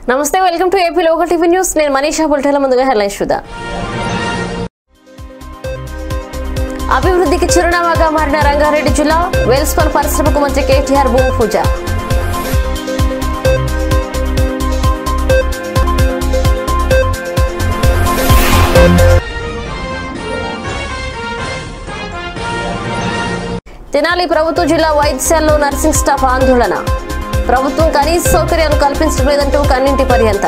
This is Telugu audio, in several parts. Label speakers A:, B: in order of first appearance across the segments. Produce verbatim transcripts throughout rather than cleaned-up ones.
A: నమస్తే, welcome to AP local TV news. నేను మనీషా. బులెటిన్ల ముందుగా హెడ్లైన్స్ చూద్దాం. అభివృద్ధికి చిరునామాగా మారిన రంగారెడ్డి జిల్లా. వెల్స్పన్ పరిశ్రమకు మంత్రి కేటీఆర్ భూమి పూజ. తెనాలి ప్రభుత్వ జిల్లా వైద్యశాలలో నర్సింగ్ స్టాఫ్ ఆందోళన. ప్రభుత్వం కనీస సౌకర్యాలు కల్పించడం లేదంటూ కన్నింటి పర్యంత.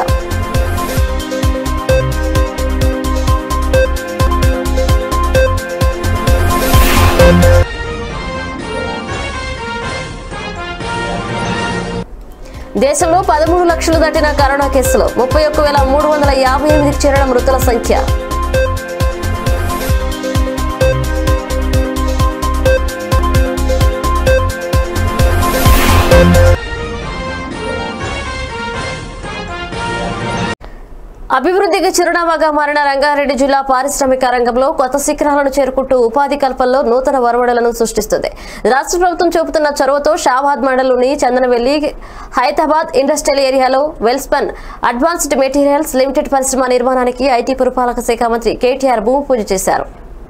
A: దేశంలో పదమూడు లక్షలు దాటిన కరోనా కేసులు. ముప్పై ఒక్క వేల మూడు వందల యాభై ఎనిమిదికి చేరడం మృతుల సంఖ్య. అభివృద్ధికి చిరునామాగా మారిన రంగారెడ్డి జిల్లా పారిశ్రామిక రంగంలో కొత్త శిఖరాలను చేరుకుంటూ ఉపాధి కల్పనలో నూతన వరవడలను సృష్టిస్తుంది. రాష్ట్ర ప్రభుత్వం చూపుతున్న చొరవతో షాబాద్ మండలంలోని చందనవెల్లి హైదరాబాద్ ఇండస్ట్రియల్ ఏరియాలో వెల్స్పన్ అడ్వాన్స్డ్ మెటీరియల్స్ లిమిటెడ్ పరిశ్రమ నిర్మాణానికి ఐటీ పురపాలక శాఖ మంత్రి కేటీఆర్ భూమి పూజ చేశారు.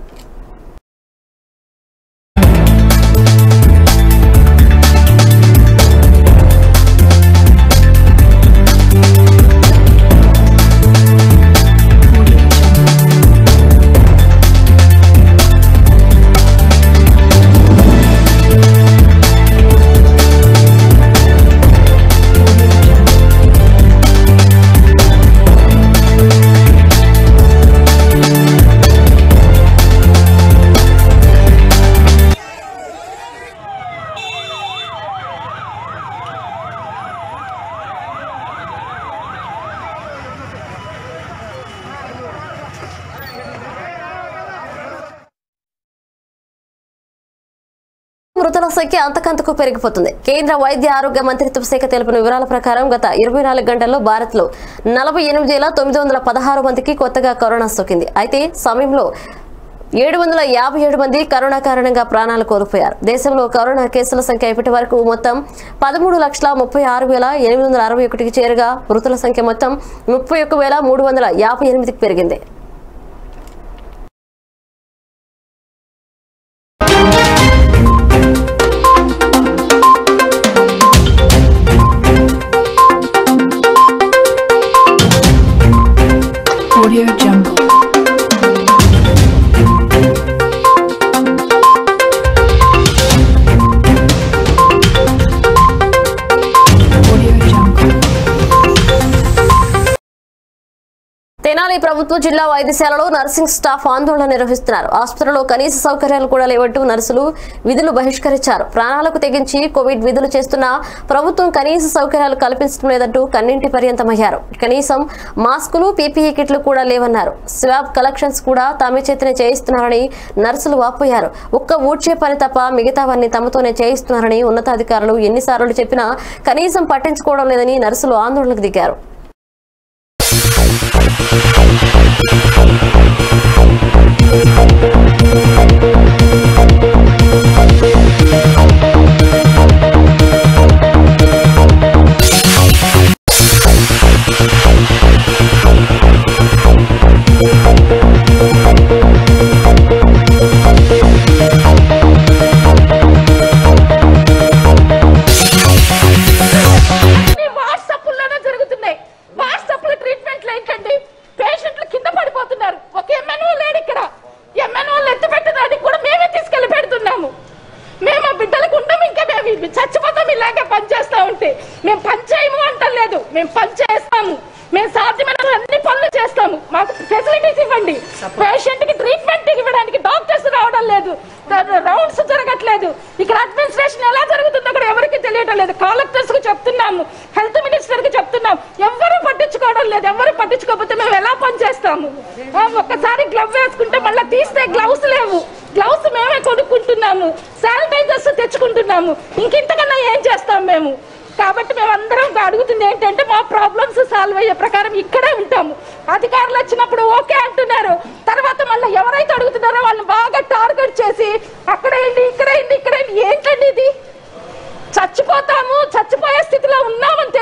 A: మృతుల సంఖ్య అంతకంతకు పెరిగిపోతుంది. కేంద్ర వైద్య ఆరోగ్య మంత్రిత్వ శాఖ తెలిపిన వివరాల ప్రకారం గత ఇరవై నాలుగు గంటల్లో భారత్ లో నలభై ఎనిమిది వేల తొమ్మిది వందల పదహారు మందికి కొత్తగా కరోనా సోకింది. అయితే సమయంలో ఏడు వందల యాభై ఏడు మంది కరోనా కారణంగా ప్రాణాలు కోల్పోయారు. దేశంలో కరోనా కేసుల సంఖ్య ఇప్పటి వరకు మొత్తం పదమూడు లక్షల ముప్పై ఆరు వేల ఎనిమిది వందల అరవై ఒకటికి చేరగా మృతుల సంఖ్య మొత్తం ముప్పై ఒక్క వేల మూడు వందల యాభై ఎనిమిదికి పెరిగింది.
B: Audio Jungle.
A: తెనాలి ప్రభుత్వ జిల్లా వైద్యశాలలో నర్సింగ్ స్టాఫ్ ఆందోళన నిర్వహిస్తున్నారు. ఆసుపత్రిలో కనీస సౌకర్యాలు కూడా లేవంటూ నర్సులు విధులు బహిష్కరించారు. ప్రాణాలకు తెగించి కోవిడ్ విధులు చేస్తున్న ప్రభుత్వం కనీస సౌకర్యాలు కల్పించడం లేదంటూ కన్నింటి పర్యంతమయ్యారు. కనీసం మాస్కులు, పీపీఈ కిట్లు కూడా లేవన్నారు. స్వాబ్ కలెక్షన్స్ కూడా తమ చేతనే చేయిస్తున్నారని నర్సులు వాపోయారు. ఒక్క ఊడ్చే పని తప్ప మిగతావన్నీ తమతోనే చేయిస్తున్నారని ఉన్నతాధికారులు ఎన్నిసార్లు చెప్పినా కనీసం పట్టించుకోవడం లేదని నర్సులు ఆందోళనకు దిగారు.
C: చచ్చిపోతాం ఇలాగే పని చేస్తా ఉంటే. మేము పని చేయము అంటలేదు, మేము పని చేస్తాము. మేము సాధ్యమైన అన్ని పనులు చేస్తాము. మాకు ఫెసిలిటీస్ ఇవ్వండి. పేషెంట్ కి ట్రీట్మెంట్ ఇవ్వడానికి డాక్టర్స్ రావడం లేదు, రౌండ్స్ జరగట్లేదు. ఇక్కడ అడ్మినిస్ట్రేషన్ ఎలా జరుగుతుందో కూడా ఎవరికి తెలియటం లేదు. కలెక్టర్స్ కు చెప్తున్నాము, హెల్త్ మినిస్టర్ కి చెప్తున్నాము, ఎవరు పట్టించుకోవడం లేదు. ఎవరు పట్టించుకోకపోతే మేము ఎలా పని చేస్తాము? ఒక్కసారి గ్లవ్ వేసుకుంటే మళ్ళీ తీస్తే గ్లౌస్ లేవు. గ్లౌస్ మేమే కొనుక్కుంటున్నాము, శానిటైజర్స్ తెచ్చుకుంటున్నాము. ఇంకింతకన్నా ఏం చేస్తాం మేము? కాబట్టి మేమందరం అడుగుతుంది ఏంటంటే మా ప్రాబ్లమ్స్ సాల్వ్ అయ్యే ప్రకారం ఇక్కడే ఉంటాము. అధికారులు వచ్చినప్పుడు ఓకే అంటున్నారు, తర్వాత మళ్ళీ ఎవరైతే అడుగుతున్నారో వాళ్ళని బాగా టార్గెట్ చేసి అక్కడే ఇండి ఇక్కడే ఇండి ఇక్కడే ఏంటండి ఇది? చచ్చిపోతాము, చచ్చిపోయే స్థితిలో ఉన్నామని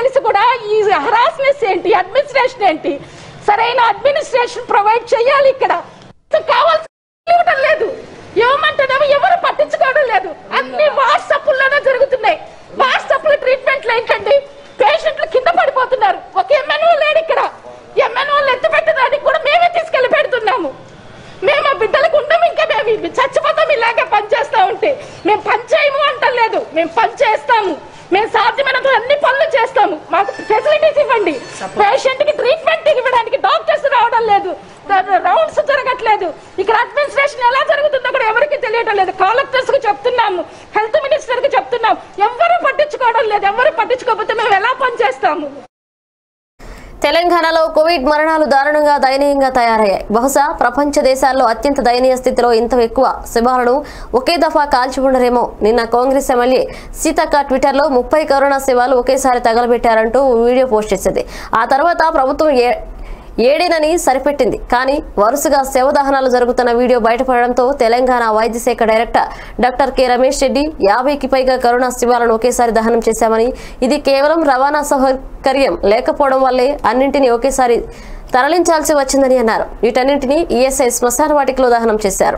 C: తెలిసి కూడా ఈ హరాస్నెస్ ఏంటి, అడ్మినిస్ట్రేషన్ ఏంటి, సరైన అడ్మినిస్ట్రేషన్ ప్రొవైడ్ చేయాలి. ఇక్కడ కావాల్సిన లేదు, ఏమంటేనేమో ఎవరు పట్టించుకోవడం లేదు. అన్ని వాట్సాప్ లోనే జరుగుతున్నాయి. వాట్సాప్ లో ట్రీట్మెంట్లు ఏంటండి, పేషెంట్లు కింద పడిపోతున్నారు. ఒక ఎంఎన్ఓ లేడు ఇక్కడ. ఎంఎన్ఓలు ఎత్తి పెట్టడానికి కూడా మేమే తీసుకెళ్లి పెడుతున్నాము. మేము ఆ బిడ్డలకు ఉండము, ఇంకా మేము చచ్చిపోతాం ఇలాగే పనిచేస్తా ఉంటే. మేము పని చేయము అంటలేదు, మేము పని చేస్తాము. మేము సాధ్యమైనంత అన్ని పనులు చేస్తాము. మాకు ఫెసిలిటీస్ ఇవ్వండి. పేషెంట్ కి ట్రీట్మెంట్ ఇవ్వడానికి డాక్టర్స్ రావడం లేదు, రౌండ్స్ జరగట్లేదు. ఇక్కడ అడ్మినిస్ట్రేషన్ ఎలా జరుగుతుందో కూడా ఎవరికి తెలియడం లేదు. కలెక్టర్స్ కు చెప్తున్నాము, హెల్త్ మినిస్టర్ కి చెప్తున్నాము, ఎవరు పట్టించుకోవడం లేదు. ఎవరు పట్టించుకోకపోతే మేము ఎలా పని చేస్తాము?
A: తెలంగాణలో కోవిడ్ మరణాలు దారుణంగా దయనీయంగా తయారయ్యాయి. బహుశా ప్రపంచ దేశాల్లో అత్యంత దయనీయ స్థితిలో ఇంత ఎక్కువ శవాలను ఒకే దఫా కాల్చి ఉండరేమో. నిన్న కాంగ్రెస్ ఎమ్మెల్యే సీతక్క ట్విట్టర్లో ముప్పై కరోనా శవాలు ఒకేసారి తగలబెట్టారంటూ వీడియో పోస్ట్ చేసింది. ఆ తర్వాత ప్రభుత్వం ఏ ఏడేనని సరిపెట్టింది. కానీ వరుసగా శవదహనాలు జరుగుతున్న వీడియో బయటపడడంతో తెలంగాణ వైద్య శాఖ director doctor K Ramesh Reddy యాభైకి పైగా కరోనా శవాలను ఒకేసారి దహనం చేశామని, ఇది కేవలం రవాణా సౌకర్యం లేకపోవడం వల్లే అన్నింటినీ ఒకేసారి తరలించాల్సి వచ్చిందని అన్నారు. వీటన్నింటినీ ఈఎస్ఐ శ్మశాన వాటికలో దహనం చేశారు.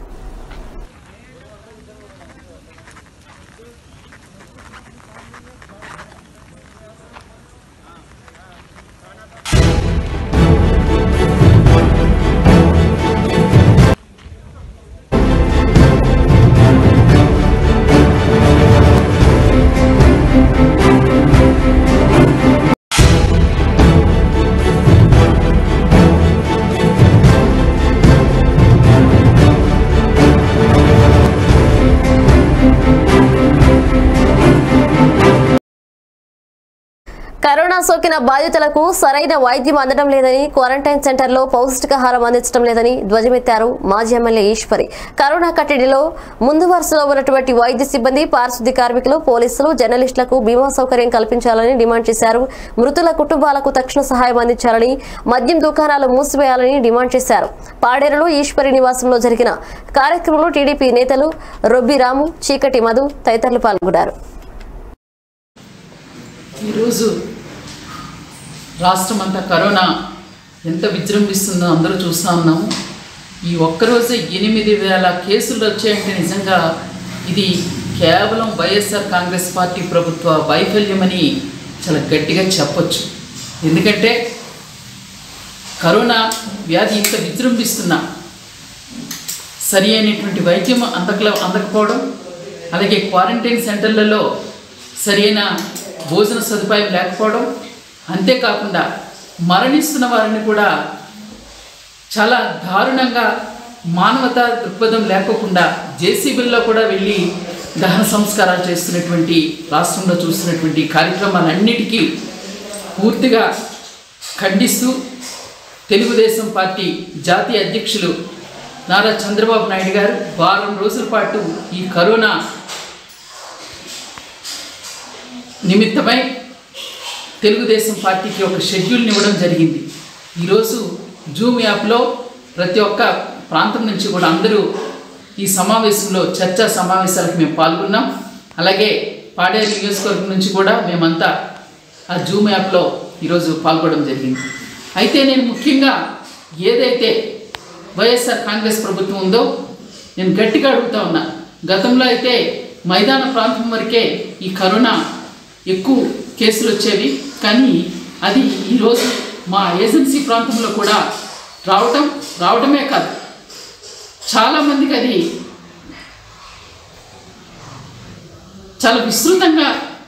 A: కరోనా సోకిన బాధితులకు సరైన వైద్యం అందడం లేదని, క్వారంటైన్ సెంటర్లో పౌష్టికాహారం అందించడం లేదని ధ్వజమెత్తారు మాజీ ఎమ్మెల్యే ఈశ్వరి. కరోనా కట్టడిలో ముందు వరుసలో ఉన్నటువంటి వైద్య సిబ్బంది, పారిశుద్ధ్య కార్మికులు, పోలీసులు, జర్నలిస్టులకు బీమా సౌకర్యం కల్పించాలని డిమాండ్ చేశారు. మృతుల కుటుంబాలకు తక్షణ సహాయం అందించాలని, మద్యం దుకాణాలు మూసివేయాలని డిమాండ్ చేశారు. పాడేరులో ఈశ్వరి నివాసంలో జరిగిన కార్యక్రమంలో టీడీపీ నేతలు రొబ్బి రాము, చీకటి మధు తదితరులు పాల్గొన్నారు.
B: ఈరోజు రాష్ట్రమంతా కరోనా ఎంత విజృంభిస్తుందో అందరూ చూస్తూ ఉన్నాము. ఈ ఒక్కరోజే ఎనిమిది వేల కేసులు వచ్చాయంటే నిజంగా ఇది కేవలం వైఎస్ఆర్ కాంగ్రెస్ పార్టీ ప్రభుత్వ వైఫల్యమని చాలా గట్టిగా చెప్పొచ్చు. ఎందుకంటే కరోనా వ్యాధి ఇంత విజృంభిస్తున్నా సరి అయినటువంటి వైద్యం అందక అందకపోవడం, అలాగే క్వారంటైన్ సెంటర్లలో సరైన భోజన సదుపాయం లేకపోవడం, అంతేకాకుండా మరణిస్తున్న వారిని కూడా చాలా దారుణంగా మానవతా దృక్పథం లేకోకుండా జేసీబీల్లో కూడా వెళ్ళి దహన సంస్కారాలు చేస్తున్నటువంటి రాష్ట్రంలో చూస్తున్నటువంటి కార్యక్రమాలన్నిటికీ పూర్తిగా ఖండిస్తూ తెలుగుదేశం పార్టీ జాతీయ అధ్యక్షులు నారా చంద్రబాబు నాయుడు గారు వారం రోజుల పాటు ఈ కరోనా నిమిత్తమై తెలుగుదేశం పార్టీకి ఒక షెడ్యూల్ని ఇవ్వడం జరిగింది. ఈరోజు జూమ్ యాప్లో ప్రతి ఒక్క ప్రాంతం నుంచి కూడా అందరూ ఈ సమావేశంలో చర్చా సమావేశాలకు మేము పాల్గొన్నాం. అలాగే పాడేరు నియోజకవర్గం నుంచి కూడా మేమంతా ఆ జూమ్ యాప్లో ఈరోజు పాల్గొనడం జరిగింది. అయితే నేను ముఖ్యంగా ఏదైతే వైఎస్ఆర్ కాంగ్రెస్ ప్రభుత్వం ఉందో నేను గట్టిగా అడుగుతా ఉన్నా. గతంలో అయితే మైదాన ప్రాంతం వరకే ఈ కరోనా ఎక్కువ కేసులు వచ్చేవి, కానీ అది ఈరోజు మా ఏజెన్సీ ప్రాంతంలో కూడా రావటం రావడమే కాదు చాలామందికి అది చాలా విస్తృతంగా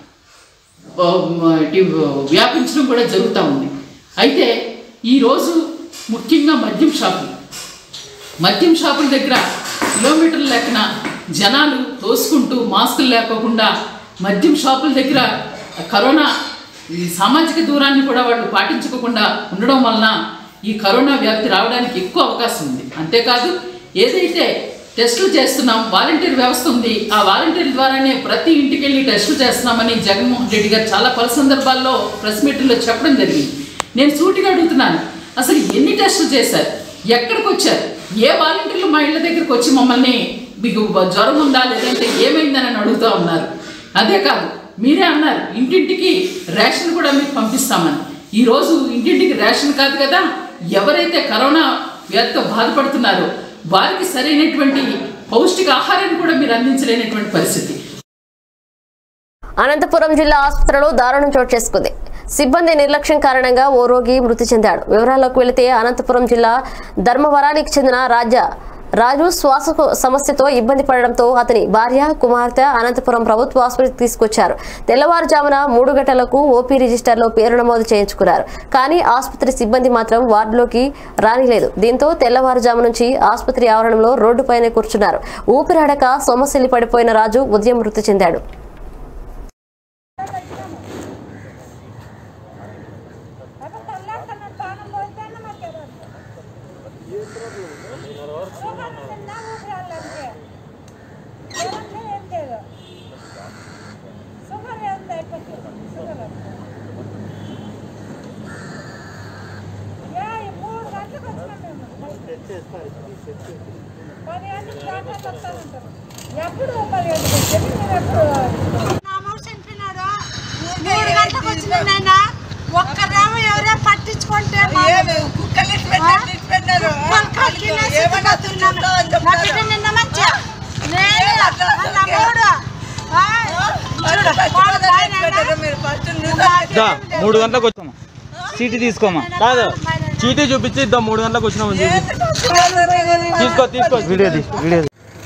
B: వ్యాపించడం కూడా జరుగుతూ ఉంది. అయితే ఈరోజు ముఖ్యంగా మద్యం షాపులు మద్యం షాపుల దగ్గర కిలోమీటర్ల లెక్కన జనాలు తోసుకుంటూ మాస్కులు లేకోకుండా మద్యం షాపుల దగ్గర కరోనా ఈ సామాజిక దూరాన్ని కూడా వాళ్ళు పాటించుకోకుండా ఉండడం వలన ఈ కరోనా వ్యాప్తి రావడానికి ఎక్కువ అవకాశం ఉంది. అంతేకాదు ఏదైతే టెస్టులు చేస్తున్నాం వాలంటీర్ వ్యవస్థ ఉంది, ఆ వాలంటీర్ ద్వారానే ప్రతి ఇంటికి వెళ్ళి టెస్టులు చేస్తున్నామని జగన్మోహన్ రెడ్డి గారు చాలా పలు సందర్భాల్లో ప్రెస్ మీట్లో చెప్పడం జరిగింది. నేను సూటిగా అడుగుతున్నాను, అసలు ఎన్ని టెస్టులు చేశారు, ఎక్కడికి వచ్చారు, ఏ వాలంటీర్లు మా ఇళ్ళ దగ్గరికి వచ్చి మమ్మల్ని మీకు జ్వరం ఉందా లేదంటే ఏమైందని అడుగుతూ ఉన్నారు. అదే కాదు మీరే అన్నారు ఇంటింటికి రేషన్ కూడా మీకు పంపిస్తామని. ఈరోజు ఇంటింటికి రేషన్ కాదు కదా, ఎవరైతే కరోనా వ్యాధితో బాధపడుతున్నారో వారికి సరైనటువంటి పౌష్టిక ఆహారాన్ని కూడా మీరు అందించలేనటువంటి పరిస్థితి.
A: అనంతపురం జిల్లా ఆసుపత్రిలో దారుణం చోటు చేసుకుంది. సిబ్బంది నిర్లక్ష్యం కారణంగా ఓ రోగి మృతి చెందాడు. వివరాల్లోకి వెళితే అనంతపురం జిల్లా ధర్మవరానికి చెందిన రాజ రాజు శ్వాస సమస్యతో ఇబ్బంది పడడంతో అతని భార్య కుమార్తె అనంతపురం ప్రభుత్వ ఆసుపత్రికి తీసుకొచ్చారు. తెల్లవారుజామున మూడు గంటలకు ఓపీ రిజిస్టర్లో పేరు నమోదు చేయించుకున్నారు. కానీ ఆసుపత్రి సిబ్బంది మాత్రం వార్డులోకి రానిలేదు. దీంతో తెల్లవారుజాము నుంచి ఆసుపత్రి ఆవరణంలో రోడ్డుపైనే కూర్చున్నారు. ఊపిరాడక సొమ్మసిల్లి పడిపోయిన రాజు ఉదయం మృతి చెందాడు.
D: ఒక్కరేమో ఎవరే పట్టించుకుంటే నిన్న మంచిగా
E: మూడు గంటలకు వచ్చామా, చీటీ తీసుకోమా, కాదు చీటీ చూపించి ఇద్దాం. మూడు గంటలకు వచ్చినాము, తీసుకో తీసుకో video video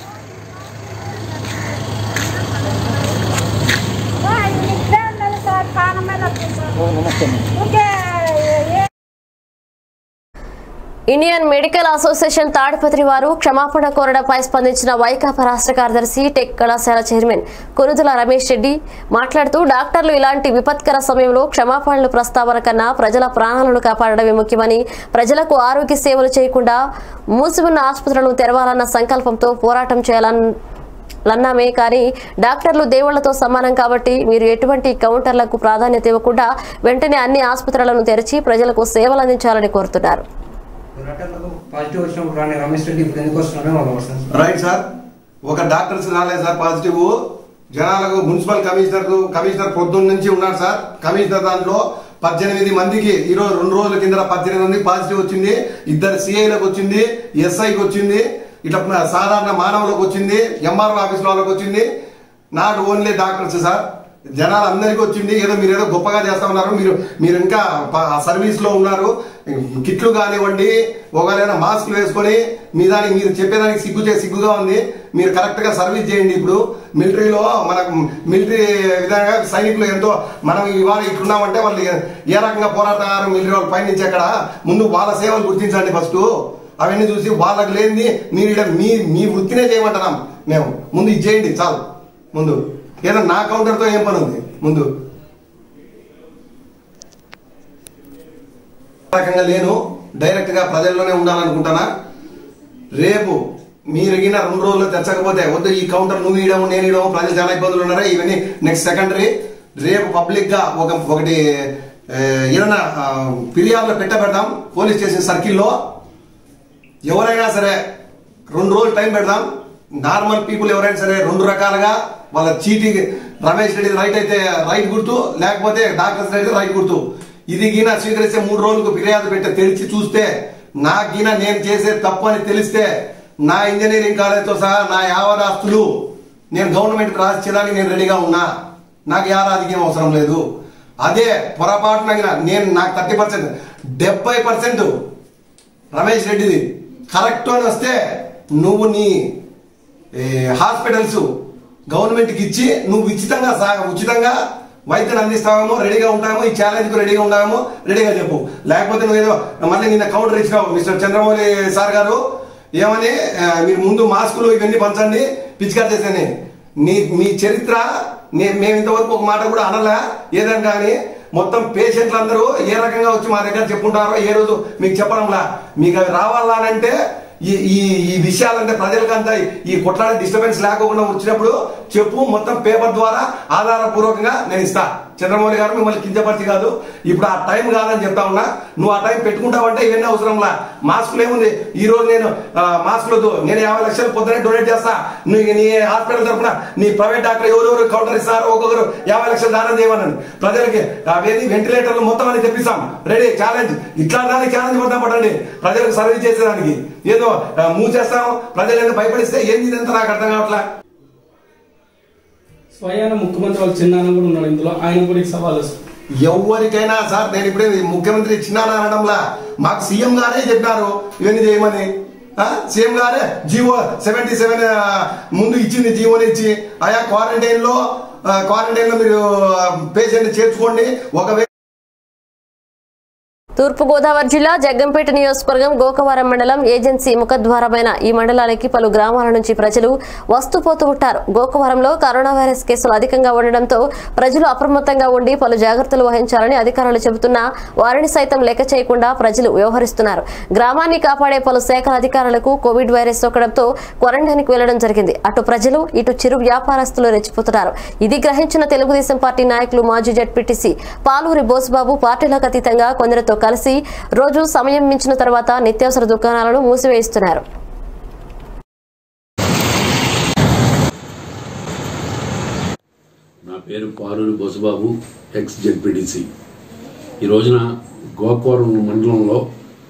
A: Indian medical association Tadipatri వారు క్షమాపణ కోరడంపై స్పందించిన వైకాపా రాష్ట్ర కార్యదర్శి టెక్ కళాశాల చైర్మన్ కొనుదుల రమేష్ రెడ్డి మాట్లాడుతూ డాక్టర్లు ఇలాంటి విపత్కర సమయంలో క్షమాపణలు ప్రస్తావన కన్నా ప్రజల ప్రాణాలను కాపాడడమే ముఖ్యమని, ప్రజలకు ఆరోగ్య సేవలు చేయకుండా మూసివున్న ఆసుపత్రులను తెరవాలన్న సంకల్పంతో పోరాటం చేయాలని లన్నామే కానీ డాక్టర్లు దేవుళ్లతో సమానం కాబట్టి మీరు ఎటువంటి కౌంటర్లకు ప్రాధాన్యత ఇవ్వకుండా వెంటనే అన్ని ఆసుపత్రులను తెరిచి ప్రజలకు సేవలు అందించాలని కోరుతున్నారు.
F: రైట్ సార్, ఒక డాక్టర్స్ రాలేదు సార్ పాజిటివ్. జనాలకు మున్సిపల్ కమిషనర్ కమిషనర్ పొద్దున్న నుంచి ఉన్నారు సార్. కమిషనర్ దాంట్లో పద్దెనిమిది మందికి ఈరోజు రెండు రోజుల కింద పద్దెనిమిది మందికి పాజిటివ్ వచ్చింది. ఇద్దరు సిఐలకు వచ్చింది, ఎస్ఐకి వచ్చింది, ఇట్లా సాధారణ మానవులకు వచ్చింది, ఎంఆర్ఓ ఆఫీస్ వాళ్ళకి వచ్చింది. నాట్ ఓన్లీ డాక్టర్స్ సార్, జనాలు అందరికీ వచ్చింది. ఏదో మీరు ఏదో గొప్పగా చేస్తా ఉన్నారు, మీరు మీరు ఇంకా సర్వీస్ లో ఉన్నారు. కిట్లు కానివ్వండి, ఒకవేళ మాస్క్లు వేసుకొని మీ దానికి మీరు చెప్పేదానికి సిగ్గు చే సిగ్గుగా ఉంది. మీరు కరెక్ట్ గా సర్వీస్ చేయండి. ఇప్పుడు మిలిటరీలో మనకు మిలిటరీ విధంగా సైనికులు ఎంతో మనం ఇవాళ ఇట్లున్నామంటే వాళ్ళు ఏ రకంగా పోరాటారు మిలిటరీ వాళ్ళు పైనుంచి ఎక్కడ ముందు వాళ్ళ సేవలు గుర్తించండి ఫస్ట్. అవన్నీ చూసి వాళ్ళకి లేనిది మీరు మీ మీ వృత్తినే చేయమంటున్నాం మేము. ముందు ఇది చేయండి చాలు. ముందు ఏదో నా కౌంటర్తో ఏం పని ఉంది? ముందు రకంగా నేను డైరెక్ట్ గా ప్రజల్లోనే ఉండాలనుకుంటున్నా. రేపు మీరు గిన రెండు రోజుల్లో తెచ్చకపోతే వద్దు, ఈ కౌంటర్ నువ్వు ఇయడము నేను ఇయడము, ప్రజలు చాలా ఇబ్బందులు ఉన్నారా, ఇవన్నీ నెక్స్ట్ సెకండరీ. రేపు పబ్లిక్ గా ఒక ఒకటి ఏదైనా ఫిర్యాదులో పెట్టబెడదాం పోలీస్ స్టేషన్ సర్కిల్లో. ఎవరైనా సరే రెండు రోజులు టైం పెడదాం. నార్మల్ పీపుల్ ఎవరైనా సరే రెండు రకాలుగా వాళ్ళ చీటీ రమేష్ రెడ్డి రైట్ అయితే రైట్ గుర్తు, లేకపోతే డాక్టర్స్ అయితే రైట్ గుర్తు. ఇది గీన స్వీకరిస్తే మూడు రోజులకు ఫిర్యాదు పెట్టి తెరిచి చూస్తే నా గీన నేను చేసే తప్పు అని తెలిస్తే నా ఇంజనీరింగ్ కాలేజ్తో సహా నా యావదాస్తులు నేను గవర్నమెంట్ రాసిచ్చేదానికి నేను రెడీగా ఉన్నా. నాకు యా రాజకీయం అవసరం లేదు. అదే పొరపాటున నేను నాకు థర్టీ పర్సెంట్ డెబ్బై పర్సెంట్ రమేష్ రెడ్డిది కరెక్ట్ అని వస్తే నువ్వు నీ హాస్పిటల్స్ గవర్నమెంట్కి ఇచ్చి నువ్వు ఉచితంగా ఉచితంగా వైద్యం అందిస్తామేమో రెడీగా ఉంటామో, ఈ ఛాలెంజ్ కు రెడీగా ఉంటామేమో రెడీగా చెప్పు. లేకపోతే నువ్వేదో మళ్ళీ నిన్న కౌంటర్ ఇచ్చినావు మిస్టర్ చంద్రమౌళి సార్ గారు ఏమని, మీరు ముందు మాస్కులు ఇవన్నీ పంచండి పిచికారు చేసేని. నీ మీ చరిత్ర మేము ఇంతవరకు ఒక మాట కూడా అనలే ఏదని. కానీ మొత్తం పేషెంట్లు అందరూ ఏ రకంగా వచ్చి మా దగ్గర చెప్పుకుంటారో ఏ రోజు మీకు చెప్పడంలా. మీకు అవి రావాలనంటే ఈ ఈ ఈ విషయాలంటే ప్రజలకంతా ఈ కొట్లాడే డిస్టర్బెన్స్ లేకుండా వచ్చినప్పుడు చెప్పు, మొత్తం పేపర్ ద్వారా ఆధారపూర్వకంగా నేను ఇస్తా. చంద్రమౌళి గారు మిమ్మల్ని కించపరిచి కాదు, ఇప్పుడు ఆ టైం కాదని చెప్తా ఉన్నా. నువ్వు ఆ టైం పెట్టుకుంటావంటే ఇవన్నీ అవసరంలా. మాస్కులు ఏముంది, ఈ రోజు నేను మాస్కులు నేను యాభై లక్షలు పొద్దునే డొనేట్ చేస్తా. నీ నీ హాస్పిటల్ తరఫున నీ ప్రైవేట్ డాక్టర్ ఎవరెవరు కౌంటర్ ఇస్తారు, ఒక్కొక్కరు యాభై లక్షలు దానం చేయమన్నాను. ప్రజలకి అవేది వెంటిలేటర్లు మొత్తం అని తెప్పిస్తాం, రెడీ ఛాలెంజ్. ఇట్లా దానికి ఛాలెంజ్ పడతాం పడండి ప్రజలకు సర్వీస్ చేసేదానికి. ఏదో మూసేస్తాం, ప్రజలు ఏదో భయపడిస్తే ఏంది ఇదంతా నాకు అర్థం కావట్లా.
G: స్వయాన ముఖ్యమంత్రి వాళ్ళ చిన్నాన్న కూడా ఉన్నాడు ఇందులో, ఆయన కూడా సవాల్
F: ఎవరికైనా సార్. నేను ఇప్పుడే ముఖ్యమంత్రి చిన్నాన్న అనడంలా, మాకు సీఎం గారే చెప్పినారు ఇవన్నీ చేయమని. సీఎం గారే జీవో సెవెంటీ సెవెన్ ముందు ఇచ్చింది, జీవోని ఇచ్చి ఆయా క్వారంటైన్ లో క్వారంటైన్ లో మీరు పేషెంట్ చేర్చుకోండి. ఒకవేళ
A: తూర్పుగోదావరి జిల్లా జగ్గంపేట నియోజకవర్గం గోకవరం మండలం ఏజెన్సీ ముఖద్వారమైన ఈ మండలానికి పలు గ్రామాల నుంచి ప్రజలు వస్తూ పోతూ ఉంటారు. గోకవరంలో కరోనా వైరస్ కేసులు అధికంగా ఉండడంతో ప్రజలు అప్రమత్తంగా ఉండి పలు జాగ్రత్తలు వహించాలని అధికారులు చెబుతున్నా వారిని సైతం లెక్క చేయకుండా ప్రజలు వ్యవహరిస్తున్నారు. గ్రామాన్ని కాపాడే పలు శాఖల అధికారులకు కోవిడ్ వైరస్ సోకడంతో క్వారంటైన్కి వెళ్లడం జరిగింది. అటు ప్రజలు ఇటు చిరు వ్యాపారస్తులు రెచ్చిపోతున్నారు. ఇది గ్రహించిన తెలుగుదేశం పార్టీ నాయకులు మాజీ జడ్పీటీసీ పాలూరి బోసుబాబు పార్టీలకు అతీతంగా కొందరితో కలిసి రోజు సమయం మించిన తర్వాత నిత్యావసర దుకాణాలను మూసివేయిస్తున్నారు.
H: నా పేరు పాలూరి బోసుబాబు, ఎక్స్ జెడ్పీటీసీ. ఈ రోజున గోకవరం మండలంలో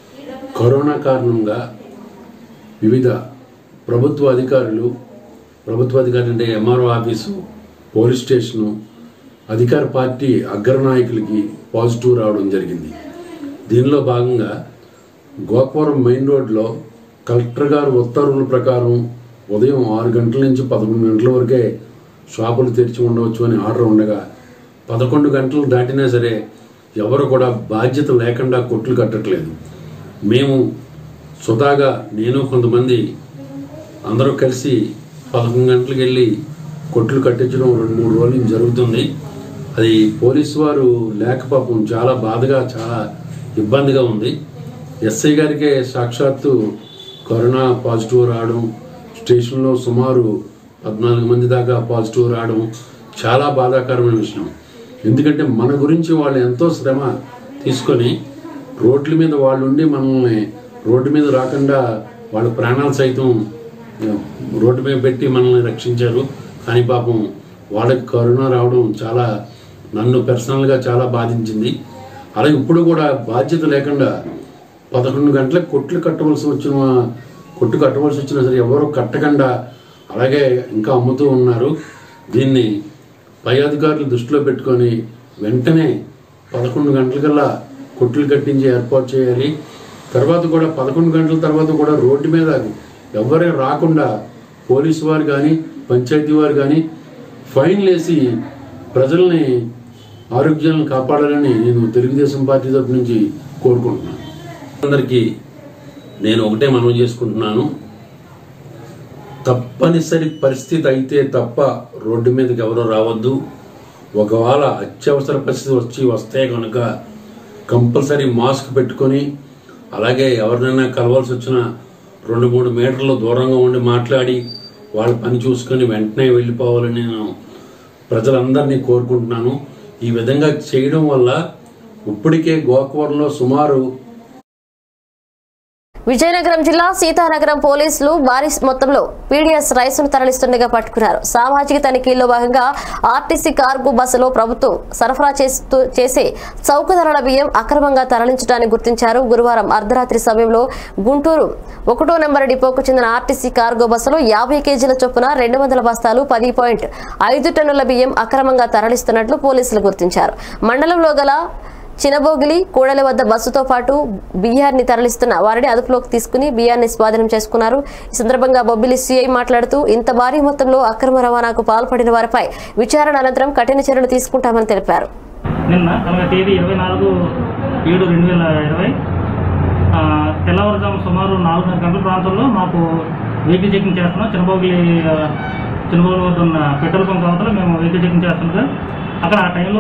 H: కరోనా కారణంగా వివిధ ప్రభుత్వ అధికారులు ప్రభుత్వ అధికారులు అంటే ఎంఆర్ఓ ఆఫీసు, పోలీస్ స్టేషను, అధికార పార్టీ అగ్రనాయకులకి పాజిటివ్ రావడం జరిగింది. దీనిలో భాగంగా గోకవరం మెయిన్ రోడ్లో కలెక్టర్ గారు ఉత్తర్వుల ప్రకారం ఉదయం ఆరు గంటల నుంచి పదకొండు గంటల వరకే షాపులు తెరిచి ఉండవచ్చు అని ఆర్డర్ ఉండగా పదకొండు గంటలు దాటినా సరే ఎవరు కూడా బాధ్యత లేకుండా కొట్లు కట్టట్లేదు. మేము స్వతహాగా నేను కొంతమంది అందరూ కలిసి పదకొండు గంటలకు వెళ్ళి కొట్లు కట్టించడం రెండు మూడు రోజులు జరుగుతుంది. అది పోలీసు వారు లేక పాపం చాలా బాధగా చాలా ఇబ్బందిగా ఉంది. ఎస్ఐ గారికే సాక్షాత్తు కరోనా పాజిటివ్ రావడం, స్టేషన్లో సుమారు పద్నాలుగు మంది దాకా పాజిటివ్ రావడం చాలా బాధాకరమైన విషయం. ఎందుకంటే మన గురించి వాళ్ళు ఎంతో శ్రమ తీసుకొని రోడ్ల మీద వాళ్ళు ఉండి మనల్ని రోడ్డు మీద రాకుండా వాళ్ళ ప్రాణాలు సైతం రోడ్డు మీద పెట్టి మనల్ని రక్షించారు. కానీ పాపం వాళ్ళకి కరోనా రావడం చాలా నన్ను పర్సనల్గా చాలా బాధించింది. అలాగే ఇప్పుడు కూడా బాధ్యత లేకుండా పదకొండు గంటలకు కొట్లు కట్టవలసి వచ్చిన కొట్టు కట్టవలసి వచ్చినా సరే ఎవరు కట్టకుండా అలాగే ఇంకా అమ్ముతూ ఉన్నారు. దీన్ని పై అధికారులు దృష్టిలో పెట్టుకొని వెంటనే పదకొండు గంటలకల్లా కొట్లు కట్టించి ఏర్పాటు చేయాలి. తర్వాత కూడా పదకొండు గంటల తర్వాత కూడా రోడ్డు మీద ఎవరే రాకుండా పోలీసు వారు కానీ పంచాయతీ వారు కానీ ఫైన్లు వేసి ప్రజల్ని ఆరోగ్యాలను కాపాడాలని నేను తెలుగుదేశం పార్టీ తరఫు నుంచి కోరుకుంటున్నాను. అందరికీ నేను ఒకటే మనవి చేసుకుంటున్నాను, తప్పనిసరి పరిస్థితి అయితే తప్ప రోడ్డు మీదకి ఎవరో రావద్దు. ఒకవేళ అత్యవసర పరిస్థితి వచ్చి వస్తే కనుక కంపల్సరీ మాస్క్ పెట్టుకొని అలాగే ఎవరినైనా కలవాల్సి వచ్చిన రెండు మూడు మీటర్ల దూరంగా ఉండి మాట్లాడి వాళ్ళ పని చూసుకొని వెంటనే వెళ్ళిపోవాలని నేను ప్రజలందరినీ కోరుకుంటున్నాను. ఈ విధంగా చేయడం వల్ల ఇప్పటికే గోకవరంలో సుమారు
A: విజయనగరం జిల్లా సీతానగరం పోలీసులు భారీ మొత్తంలో పీడీఎస్ రైసును తరలిస్తుండగా పట్టుకున్నారు. సామాజిక తనిఖీల్లో భాగంగా ఆర్టీసీ కార్గో బస్సులో ప్రభుత్వం సరఫరా చేస్తూ చేసే చౌక ధరల బియ్యం అక్రమంగా తరలించడాన్ని గుర్తించారు. గురువారం అర్ధరాత్రి సమయంలో గుంటూరు ఒకటో నెంబర్ డిపోకు చెందిన ఆర్టీసీ కార్గో బస్సులో యాభై కేజీల చొప్పున రెండు వందల బస్తాలు పది పాయింట్ ఐదు టన్నుల బియ్యం అక్రమంగా తరలిస్తున్నట్లు పోలీసులు గుర్తించారు. మండలంలో గల చినబోగిలి కూడలి వద్ద బస్సుతో పాటు బియ్యాన్ని తరలిస్తున్న వారిని అదుపులోకి తీసుకుని బియ్యాన్ని స్వాధీనం చేసుకున్నారు. ఈ సందర్భంగా బొబ్బిలి సీఐ మాట్లాడుతూ ఇంత భారీ మొత్తంలో అక్రమ రవాణాకు పాల్పడిన వారిపై విచారణ అనంతరం కఠిన చర్యలు తీసుకుంటామని తెలిపారు.
I: నిన్న అనగా తేదీ ఇరవై నాలుగు ఏడు రెండు వేల ఇరవై తెల్లవారుజాము సుమారు నాలుగున్నర గంటల ప్రాంతంలో మాకు వెహికల్ చెకింగ్ చేస్తున్నాం. చినబోగిలి చినబోగిలి వద్ద ఉన్న పెట్రోల్ బంక్ అవతల మేము వెహికల్ చెకింగ్ చేస్తుంటే అక్కడ ఆ టైంలో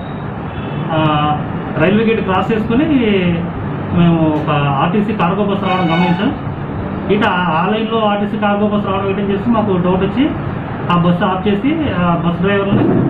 I: రైల్వే గేట్ క్రాస్ చేసుకుని మేము ఒక ఆర్టీసీ కార్గో బస్ రావడం గమనించాం. ఇట ఆ లైన్లో ఆర్టీసీ కార్గో బస్ రావడం వెయిటింగ్ చేసి మాకు డౌట్ వచ్చి ఆ బస్సు ఆఫ్ చేసి ఆ బస్ డ్రైవర్ని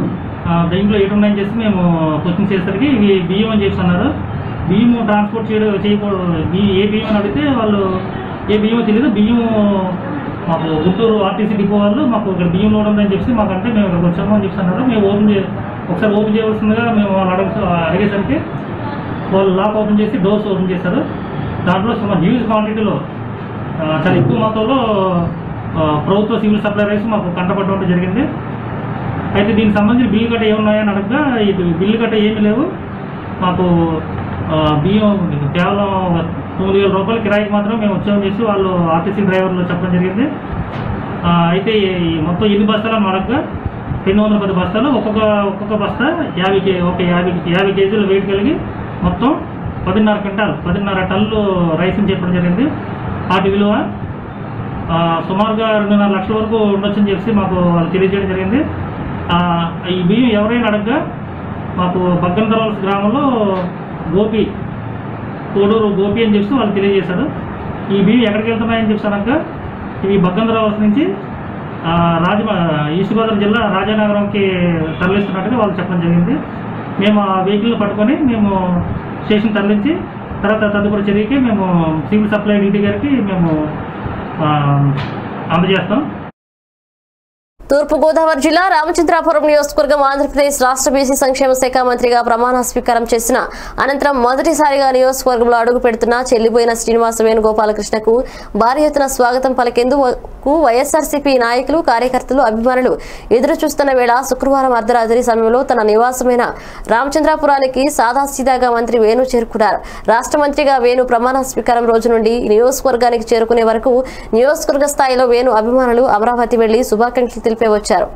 I: దీంట్లో ఎటు ఉన్నాయని చేసి మేము క్వశ్చన్ చేసేసరికి ఇవి బియ్యం అని చెప్పి అన్నారు. బియ్యం ట్రాన్స్పోర్ట్ చేయడం చేయకూడదు, ఏ బియ్యం అని అడిగితే వాళ్ళు ఏ బియ్యం తెలియదు, బియ్యం మాకు గుంటూరు ఆర్టీసీ డిపో వాళ్ళు మాకు ఇక్కడ బియ్యం లోడ్ ఉందని చెప్పి మాకంటే మేము ఇక్కడికి వచ్చాము అని చెప్పి అన్నారు. మేము ఓపెన్ చే ఒకసారి ఓపెన్ చేయవలసిందిగా మేము వాళ్ళు అడగ అడిగేసరికి వాళ్ళు లాక్ ఓపెన్ చేసి డోర్స్ ఓపెన్ చేశారు. దాంట్లో సుమారు హ్యూజ్ క్వాంటిటీలో చాలా ఎక్కువ మొత్తంలో ప్రభుత్వ సివిల్ సప్లై రైస్ మాకు కంటపడడం జరిగింది. అయితే దీనికి సంబంధించిన బిల్లు గట్ట ఏమున్నాయని అడగగా ఇది బిల్లు గట్ట ఏమీ లేవు, మాకు బియ్యం కేవలం తొమ్మిది వేల రూపాయల కిరాయికి మాత్రం మేము వచ్చామని చేసి వాళ్ళు ఆర్టీసీ డ్రైవర్లు చెప్పడం జరిగింది. అయితే ఈ మొత్తం ఎన్ని బస్తాలు అని అడగగా రెండు వందల పది బస్తాలు, ఒక్కొక్క ఒక్కొక్క బస్తా యాభై కే ఒక యాభై యాభై కేజీలు వెయిట్ కలిగి మొత్తం పదిన్నర క్వింటాల్ పదిన్నర టన్నులు రైస్ అని చెప్పడం జరిగింది. వాటి విలువ సుమారుగా రెండున్నర లక్షల వరకు ఉండొచ్చని చెప్పి మాకు వాళ్ళు తెలియజేయడం జరిగింది. ఈ బియ్యం ఎవరైనా అడగగా మాకు బగ్గందరవలస గ్రామంలో గోపి కోడూరు గోపి అని చెప్పి వాళ్ళు తెలియజేశారు. ఈ బియ్యం ఎక్కడికి వెళ్తున్నాయని చెప్పి అనగా ఇవి బగ్గందరవలస నుంచి రాజ ఈస్ట్ గోదావరి జిల్లా రాజానగరంకి తరలిస్తున్నట్టుగా వాళ్ళు చెప్పడం జరిగింది. మేము ఆ వెహికల్ని పట్టుకొని మేము స్టేషన్ తరలించి తర్వాత తదుపరి చర్యకి మేము సివిల్ సప్లై డీటీ గారికి మేము అందజేస్తాం.
A: తూర్పుగోదావరి జిల్లా రామచంద్రాపురం నియోజకవర్గం ఆంధ్రప్రదేశ్ రాష్ట్ర బీసీ సంక్షేమ శాఖ మంత్రిగా ప్రమాణ స్వీకారం చేసిన అనంతరం మొదటిసారిగా నియోజకవర్గంలో అడుగు పెడుతున్న చెల్లిపోయిన శ్రీనివాస వేణుగోపాలకృష్ణకు భారీ ఎత్తున స్వాగతం పలికేందుకు వైఎస్ఆర్సీపీ నాయకులు కార్యకర్తలు అభిమానులు ఎదురు చూస్తున్న వేళ శుక్రవారం అర్ధరాత్రి సమయంలో తన నివాసమైన రామచంద్రాపురానికి సాదాసీదాగా మంత్రి వేణు చేరుకున్నారు. రాష్ట్ర మంత్రిగా వేణు ప్రమాణ స్వీకారం రోజు నుండి నియోజకవర్గానికి చేరుకునే వరకు నియోజకవర్గ స్థాయిలో వేణు అభిమానులు అమరావతి వెళ్లి శుభాకాంక్షలు తెలిపే వచ్చారు.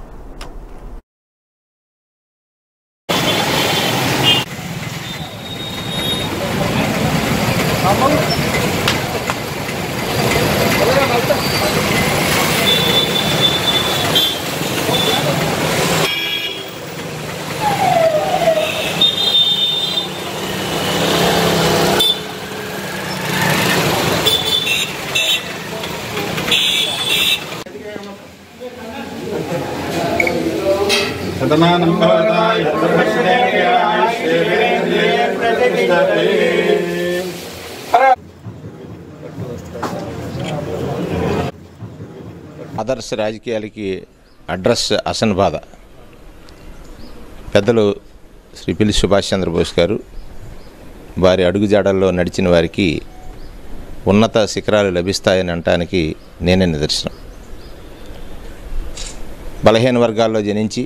J: ఆదర్శ రాజకీయాలకి అడ్రస్ అసన్ బాధ పెద్దలు శ్రీ పిల్లి సుభాష్ చంద్రబోస్ గారు వారి అడుగుజాడల్లో నడిచిన వారికి ఉన్నత శిఖరాలు లభిస్తాయని అనటానికి నేనే నిదర్శనం. బలహీన వర్గాల్లో జనించి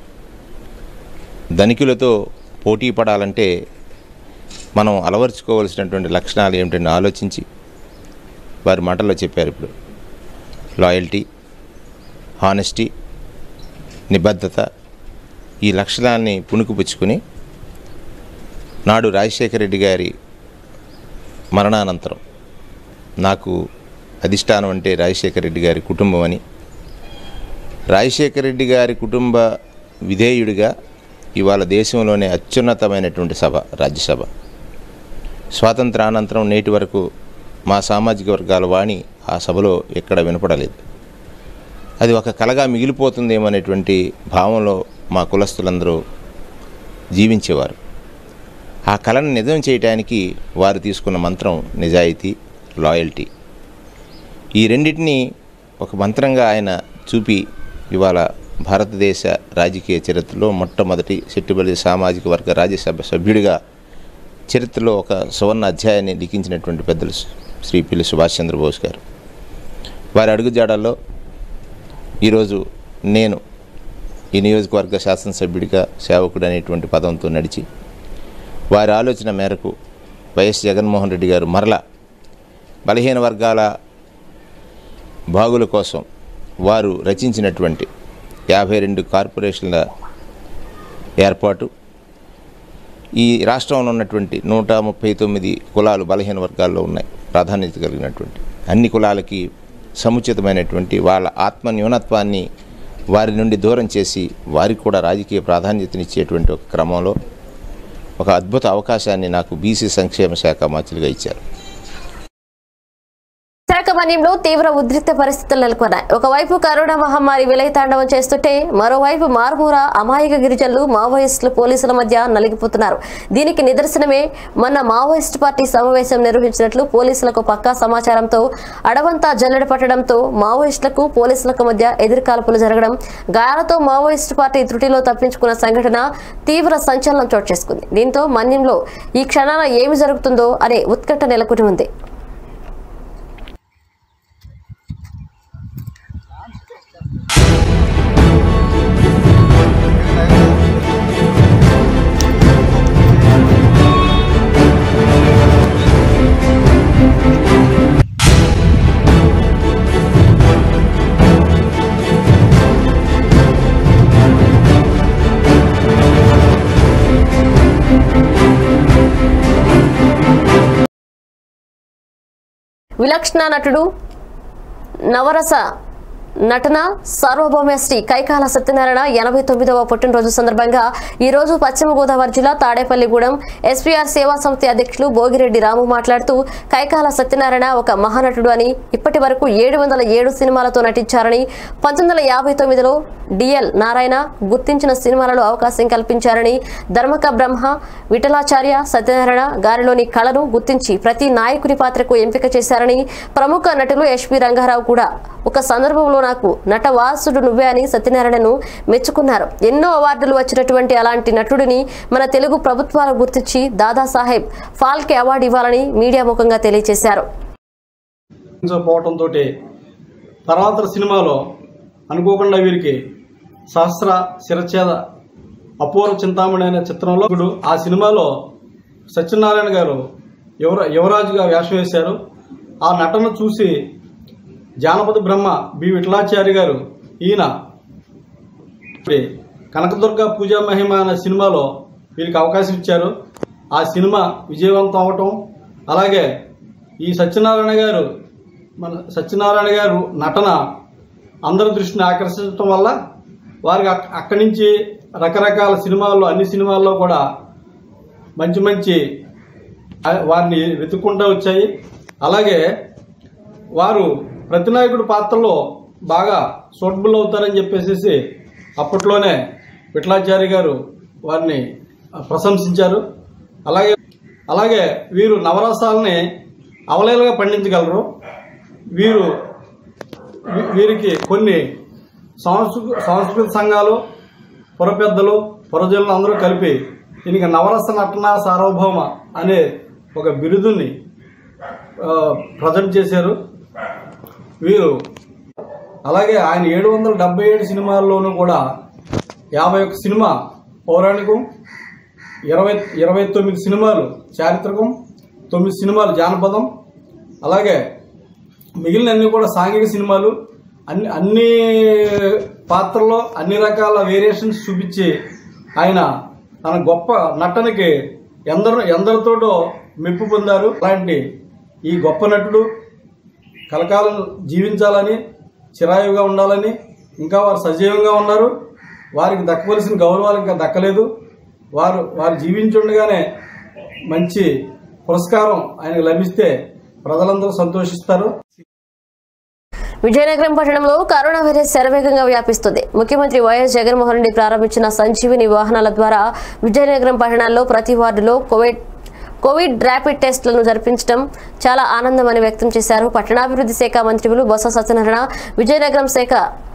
J: ధనికులతో పోటీ పడాలంటే మనం అలవర్చుకోవలసినటువంటి లక్షణాలు ఏమిటని ఆలోచించి వారి మాటల్లో చెప్పారు. ఇప్పుడు లాయల్టీ, హానెస్టీ, నిబద్ధత ఈ లక్షణాన్ని పుణుకుపుచ్చుకుని నాడు రాజశేఖర రెడ్డి గారి మరణానంతరం నాకు అధిష్టానం అంటే రాజశేఖర రెడ్డి గారి కుటుంబం అని, రాజశేఖర రెడ్డి గారి కుటుంబ విధేయుడిగా ఇవాళ దేశంలోనే అత్యున్నతమైనటువంటి సభ రాజ్యసభ. స్వాతంత్రానంతరం నేటి వరకు మా సామాజిక వర్గాల వాణి ఆ సభలో ఎక్కడ వినపడలేదు. అది ఒక కలగా మిగిలిపోతుందేమో అనేటువంటి భావంలో మా కులస్తులందరూ జీవించేవారు. ఆ కళను నిజం చేయటానికి వారు తీసుకున్న మంత్రం నిజాయితీ, లాయల్టీ. ఈ రెండింటినీ ఒక మంత్రంగా ఆయన చూపి ఇవాళ భారతదేశ రాజకీయ చరిత్రలో మొట్టమొదటి సెట్టుబడి సామాజిక వర్గ రాజ్యసభ సభ్యుడిగా చరిత్రలో ఒక సువర్ణ అధ్యాయాన్ని లిఖించినటువంటి పెద్దలు శ్రీ పిల్లి సుభాష్ చంద్రబోస్ గారు. వారి అడుగుజాడల్లో ఈరోజు నేను ఈ నియోజకవర్గ శాసనసభ్యుడిగా సేవకుడు అనేటువంటి పదంతో నడిచి వారి ఆలోచన మేరకు వైఎస్ జగన్మోహన్ రెడ్డి గారు మరలా బలహీన వర్గాల బాగుల కోసం వారు రచించినటువంటి యాభై రెండు కార్పొరేషన్ల ఏర్పాటు, ఈ రాష్ట్రంలో ఉన్నటువంటి నూట ముప్పై తొమ్మిది కులాలు బలహీన వర్గాల్లో ఉన్నాయి, ప్రాధాన్యత కలిగినటువంటి అన్ని కులాలకి సముచితమైనటువంటి వాళ్ళ ఆత్మ న్యూనత్వాన్ని వారి నుండి దూరం చేసి వారికి కూడా రాజకీయ ప్రాధాన్యతనిచ్చేటువంటి ఒక క్రమంలో ఒక అద్భుత అవకాశాన్ని నాకు బీసీ సంక్షేమ శాఖ మంత్రిగా ఇచ్చారు.
A: శాఖ మన్యంలో తీవ్ర ఉద్రిక్త పరిస్థితులు నెలకొన్నాయి. ఒకవైపు కరోనా మహమ్మారి విలయతాండవం చేస్తుంటే మరోవైపు మారుమూల అమాయక గిరిజనులు మావోయిస్టులు పోలీసుల మధ్య నలిగిపోతున్నారు. దీనికి నిదర్శనమే మొన్న మావోయిస్టు పార్టీ సమావేశం నిర్వహించినట్లు పోలీసులకు పక్కా సమాచారంతో అడవంతా జల్లెడ పట్టడంతో మావోయిస్టులకు పోలీసులకు మధ్య ఎదురుకాల్పులు జరగడం, గాయాలతో మావోయిస్టు పార్టీ త్రుటిలో తప్పించుకున్న సంఘటన తీవ్ర సంచలనం చోటు చేసుకుంది. దీంతో మన్యంలో ఈ క్షణాన ఏమి జరుగుతుందో అనే ఉత్కంఠ నెలకొని ఉంది. విలక్షణ నటుడు నవరస నటన సార్వభౌమశ్రీ కైకాల సత్యనారాయణ ఎనభై తొమ్మిదవ పుట్టినరోజు సందర్భంగా ఈ రోజు పశ్చిమ గోదావరి జిల్లా తాడేపల్లిగూడెం ఎస్పీఆర్ సేవా సమితి అధ్యక్షులు భోగిరెడ్డి రాము మాట్లాడుతూ కైకాల సత్యనారాయణ ఒక మహానటుడు అని, ఇప్పటి వరకు ఏడు వందల ఏడు సినిమాలతో నటించారని, పంతొమ్మిది వందల యాభై తొమ్మిదిలో డిఎల్ నారాయణ గుర్తించిన సినిమాలలో అవకాశం కల్పించారని, ధర్మక బ్రహ్మ విఠలాచార్య సత్యనారాయణ గారిలోని కళను గుర్తించి ప్రతి నాయకుని పాత్రకు ఎంపిక చేశారని, ప్రముఖ నటులు ఎస్పీ రంగారావు కూడా ఒక సందర్భంలో నాకు నటవాసుడు నువ్వే అని సత్యనారాయణను మెచ్చుకున్నారు. ఎన్నో అవార్డులు వచ్చినటువంటి అలాంటి నటుడిని మన తెలుగు ప్రభుత్వాలు గుర్తించి దాదాసాహెబ్ ఫాల్కే అవార్డు ఇవ్వాలని మీడియా ముఖంగా తెలియజేశారు.
K: తర్వాత సినిమాలో అనుకోకుండా వీరికి సహస్ర శిరఛేద అపూర్వ చింతామణి అనే చిత్రంలో ఆ సినిమాలో సత్యనారాయణ గారు యువర యువరాజుగా వేషం వేశారు. ఆ నటన చూసి జానపద బ్రహ్మ బి విఠలాచార్య గారు ఈయన కనకదుర్గ పూజా మహిమ అనే సినిమాలో వీరికి అవకాశం ఇచ్చారు. ఆ సినిమా విజయవంతం అవటం, అలాగే ఈ సత్యనారాయణ గారు మన సత్యనారాయణ గారు నటన అందరి దృష్టిని ఆకర్షించడం వల్ల వారికి అక్కడి నుంచి రకరకాల సినిమాల్లో అన్ని సినిమాల్లో కూడా మంచి మంచి వారిని వెతుక్కుంటూ వచ్చాయి. అలాగే వారు ప్రతినాయకుడు పాత్రలో బాగా సూటబుల్ అవుతారని చెప్పేసి అప్పట్లోనే విఠలాచార్య గారు వారిని ప్రశంసించారు. అలాగే అలాగే వీరు నవరసాలని అవలేలుగా పండించగలరు. వీరు వీరికి కొన్ని సంస్కృ సంస్కృత సంఘాలు, పురపెద్దలు, పురజనులు అందరూ కలిపి దీనికి నవరస నటన సార్వభౌమ అనే ఒక బిరుదుని ప్రజెంట్ చేశారు వీరు. అలాగే ఆయన ఏడు వందల డెబ్బై ఏడు సినిమాల్లోనూ కూడా యాభై ఒక్క సినిమా పౌరాణికం, ఇరవై ఇరవై తొమ్మిది సినిమాలు చారిత్రకం, తొమ్మిది సినిమాలు జానపదం, అలాగే మిగిలిన అన్ని కూడా సాంఘిక సినిమాలు. అన్ని అన్ని పాత్రల్లో అన్ని రకాల వేరియేషన్స్ చూపించి ఆయన తన గొప్ప నటనకి ఎందరు ఎందరితోటో మెప్పు పొందారు. అలాంటి ఈ గొప్ప నటుడు కలకాలం జీవించాలని, చిరాయుగా ఉండాలని, ఇంకా వారు సజీవంగా ఉన్నారు. వారికి దక్కవలసిన గౌరవాలు ఇంకా దక్కలేదు. వారు వారు జీవించుండగానే మంచి పురస్కారం ఆయనకు లభిస్తే ప్రజలందరూ సంతోషిస్తారు.
A: విజయనగరం పట్టణంలో కరోనా వైరస్ శరవేగంగా వ్యాపిస్తుంది. ముఖ్యమంత్రి వైఎస్ జగన్మోహన్ రెడ్డి ప్రారంభించిన సంజీవిని వాహనాల ద్వారా విజయనగరం పట్టణాల్లో ప్రతి వార్డులో కోవిడ్ కోవిడ్ ర్యాపిడ్ టెస్టులను జరిపించడం చాలా ఆనందమని వ్యక్తం చేశారు. పట్టణాభివృద్ధి శాఖ మంత్రులు బొత్స సత్యనారాయణ, విజయనగరం శాఖ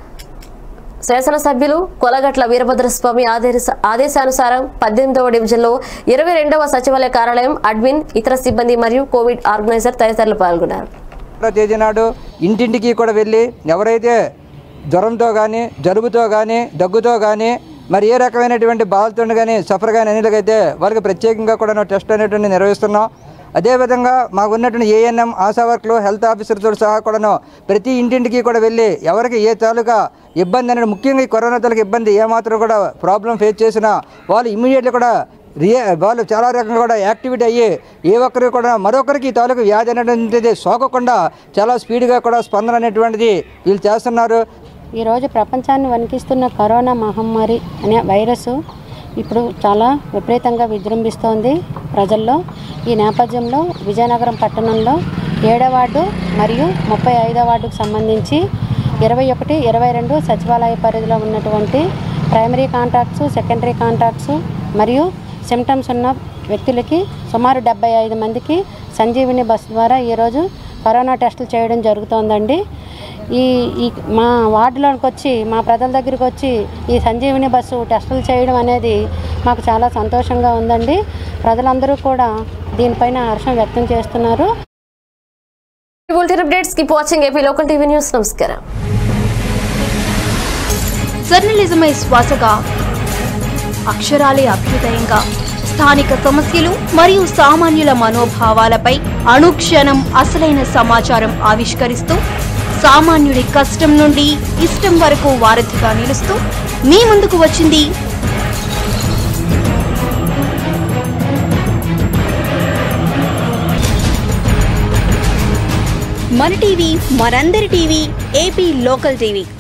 A: శాసనసభ్యులు కొలగట్ల వీరభద్రస్వామి ఆదేశానుసారం పద్దెనిమిదవ డివిజన్లో ఇరవై రెండవ సచివాలయ కార్యాలయం అడ్మిన్, ఇతర సిబ్బంది మరియు కోవిడ్ ఆర్గనైజర్ తదితరులు పాల్గొన్నారు.
L: తేదీ నాడు ఇంటింటికి కూడా వెళ్ళి ఎవరైతే జ్వరంతో కానీ, జలుబుతో కానీ, దగ్గుతో కానీ, మరి ఏ రకమైనటువంటి బాధతో కానీ సఫర్ కానీ అనేలాగైతే వాళ్ళకి ప్రత్యేకంగా కూడా టెస్ట్ అనేటువంటి నిర్వహిస్తున్నాం. అదేవిధంగా మాకు ఉన్నటువంటి ఏఎన్ఎం, ఆశా వర్క్లు, హెల్త్ ఆఫీసర్తో సహా కూడాను ప్రతి ఇంటింటికి కూడా వెళ్ళి ఎవరికి ఏ తాలూకా ఇబ్బంది అనేది, ముఖ్యంగా ఈ కరోనా తాలూకా ఇబ్బంది ఏమాత్రం కూడా ప్రాబ్లం ఫేస్ చేసినా వాళ్ళు ఇమ్మీడియట్లీ కూడా రియా వాళ్ళు చాలా రకంగా కూడా యాక్టివిటీ అయ్యి ఏ ఒక్కరికి కూడా మరొకరికి ఈ తాలూకు వ్యాధి అనేటువంటిది సోకకుండా చాలా స్పీడ్గా కూడా స్పందన అనేటువంటిది వీళ్ళు చేస్తున్నారు.
M: ఈరోజు ప్రపంచాన్ని వణికిస్తున్న కరోనా మహమ్మారి అనే వైరస్ ఇప్పుడు చాలా విపరీతంగా విజృంభిస్తోంది ప్రజల్లో. ఈ నేపథ్యంలో విజయనగరం పట్టణంలో ఏడవ వార్డు మరియు ముప్పై ఐదవ వార్డుకు సంబంధించి ఇరవై ఒకటి ఇరవై రెండు సచివాలయ పరిధిలో ఉన్నటువంటి ప్రైమరీ కాంటాక్ట్స్, సెకండరీ కాంటాక్ట్స్ మరియు సిమ్టమ్స్ ఉన్న వ్యక్తులకి సుమారు డెబ్బై ఐదు మందికి సంజీవిని బస్సు ద్వారా ఈరోజు కరోనా టెస్టులు చేయడం జరుగుతోందండి. ఈ ఈ మా వార్డులోకి వచ్చి మా ప్రజల దగ్గరికి వచ్చి ఈ సంజీవిని బస్సు టెస్టులు చేయడం అనేది మాకు చాలా సంతోషంగా ఉందండి. ప్రజలందరూ కూడా దీనిపైన హర్షం వ్యక్తం చేస్తున్నారు.
N: జర్నలిజమే శ్వాసగా, అక్షరాలే అభ్యుదయంగా స్థానిక సమస్యలు మరియు సామాన్యుల మనోభావాలపై అనుక్షణం అసలైన సమాచారం ఆవిష్కరిస్తూ సామాన్యుడి కష్టం నుండి ఇష్టం వరకు వారధిగా నిలుస్తూ మీ ముందుకు వచ్చింది మన టీవీ, మనందరి టీవీ, ఏపీ లోకల్ టీవీ.